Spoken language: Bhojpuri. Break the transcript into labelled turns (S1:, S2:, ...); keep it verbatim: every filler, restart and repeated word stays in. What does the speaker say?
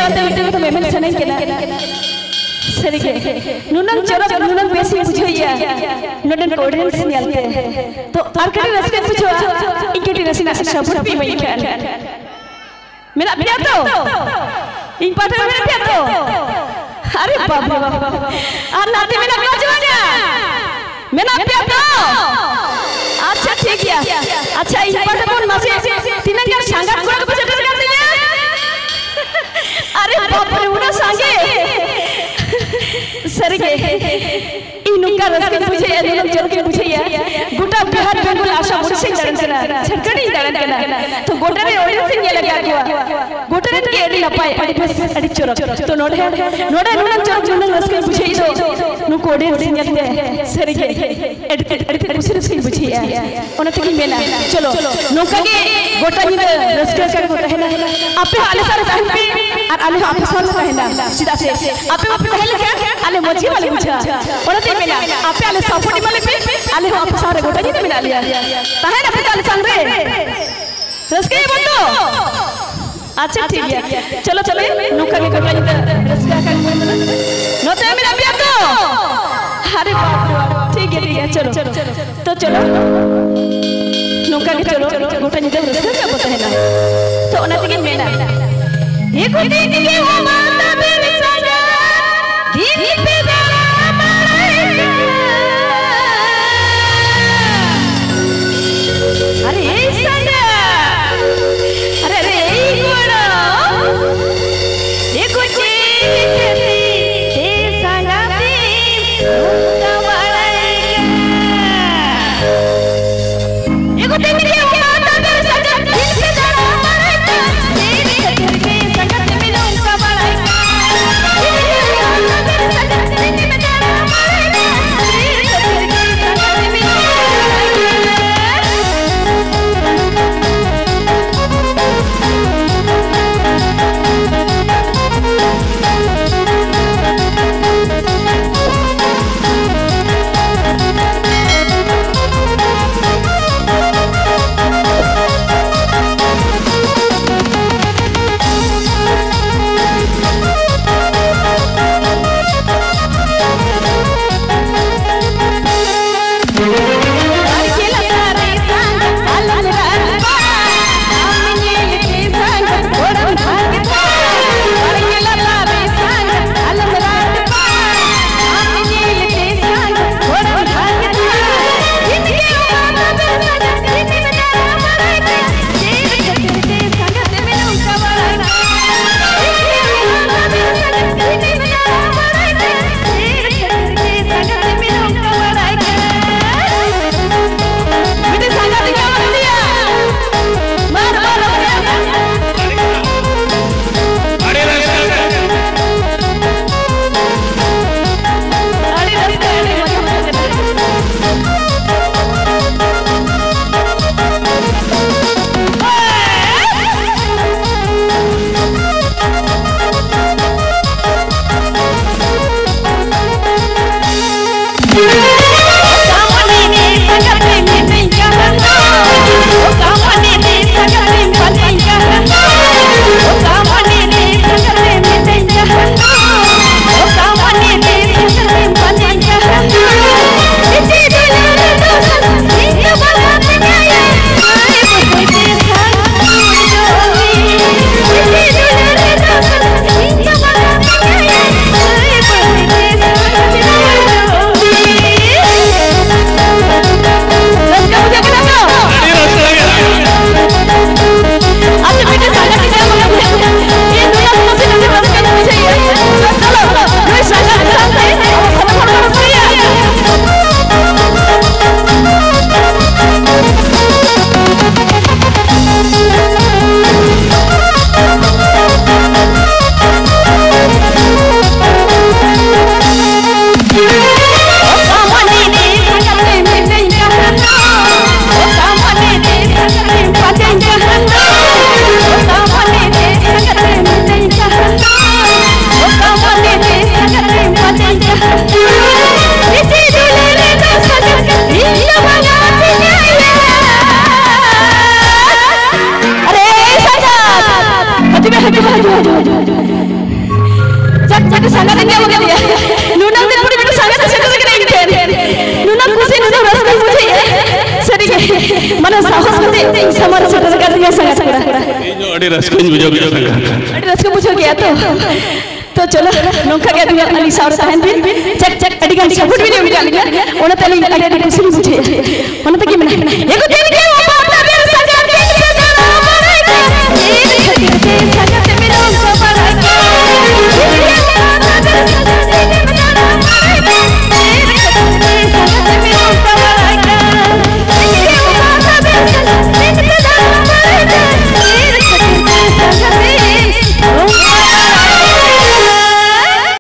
S1: ताते बिटे तो मेमन सने केना सरिगे नुनन चरक नुनन बेसी बुझैया नुनन कोडेंस नियलते तो आरकड़ी रसके पूछो इनके रसना सब पी मई खान मेरा पिया तो इन पाटे मेरा पिया तो अरे बाप रे बाप और नाते मेरा गजवाना मेरा पिया तो अच्छा ठीक है अच्छा इन पाटे कौन मासे तीन हजार सांगा कोड़ा के बजे कर दिया अरे बाप रे उना सांगे सरगे इनुका रसके पूछे एनुका चल के पूछे या गोटा बिहार बेंगल आशा मुर्से दरन कना छटकड़ी दरन कना तो गोटा रे ओडियंस सिंह लगा गया गोटा रे के एडी नपाय अडी बस अडी चोरक तो नोडे नोडे नुनन चोरक नुनन रसके पूछे इदो नु कोडियंस सिंह लते सरगे एडी एडी पूछे रसके पूछे या ओना तकी मेला चलो नोका के गोटा नि रसके कर गोटा है ना आपे आले सारे बहन पे और आले आपे सारे कहना सीधा से आपे आपे कहले क्या आले मोची वाले पूछा ओना ते मेला आपे आले सपोर्टी वाले पे आले आपे सारे गोटा नि मिला लिया ताहे ना पे आले संग रे रसके बंदो अच्छा ठीक है चलो चलो नोका के गोटा नि रसका का नोते मेरा पिया तो अरे बाप ठीक है ठीक है चलो तो चलो नोका के चलो गोटा नि रसका का पता है ना तो ओना ते मेला ये गोटी के हो माता मेरे सगा दीदी पे अरे सगा अरे रे गोड़ा ये गोटी के ते संगा दी का बड़ाएगा ये गोटी के हो माता मेरे सगा दीदी पे जरा बड़ाएगा तेरी खतर में संगत में लूंगा बड़ाएगा मेरे सगा दीदी पे जरा बड़ाएगा तेरी खतर में संगत में
S2: अरे
S1: ᱪᱟᱴ ᱥᱟᱸᱜᱟ ᱫᱤᱱ ᱜᱮ ᱵᱚᱜᱮ ᱱᱩᱱᱟᱹᱜ ᱫᱤᱱ ᱯᱚᱨᱮ ᱢᱤᱫᱴᱟᱝ ᱥᱟᱸᱜᱟ ᱥᱮᱴᱮᱨ ᱠᱟᱱᱟ ᱤᱧ ᱴᱷᱮᱱ ᱱᱩᱱᱟᱹᱜ ᱠᱩᱥᱤ ᱱᱩᱱᱟᱹᱜ ᱨᱟᱹᱥᱠᱟᱹ ᱵᱩᱡᱷᱟᱹᱜᱼᱟ ᱥᱟᱹᱨᱤᱜᱮ ᱢᱟᱱᱮ ᱥᱟᱦᱚᱥ ᱠᱟᱛᱮ ᱤᱧ ᱥᱟᱢᱟᱱ ᱥᱮᱴᱮᱨ ᱠᱟᱛᱮ ᱥᱟᱸᱜᱟ ᱠᱚᱲᱟ
S2: ᱤᱧ ᱫᱚ ᱟᱹᱰᱤ ᱨᱟᱹᱥᱠᱟᱹᱧ ᱵᱩᱡᱷᱟᱹᱣ ᱠᱮᱫᱟ ᱥᱟᱸᱜᱟ
S1: ᱟᱹᱰᱤ ᱨᱟᱹᱥᱠᱟᱹ ᱵᱩᱡᱷᱟᱹᱣ ᱜᱮᱭᱟ ᱛᱚ तो चलो नौका के दुनिया अली साउर तहन बिन चक चक अड़ी गान सपोर्ट भी नहीं मिला लिया ओना तले अड़ी अड़ी खुशी बुझे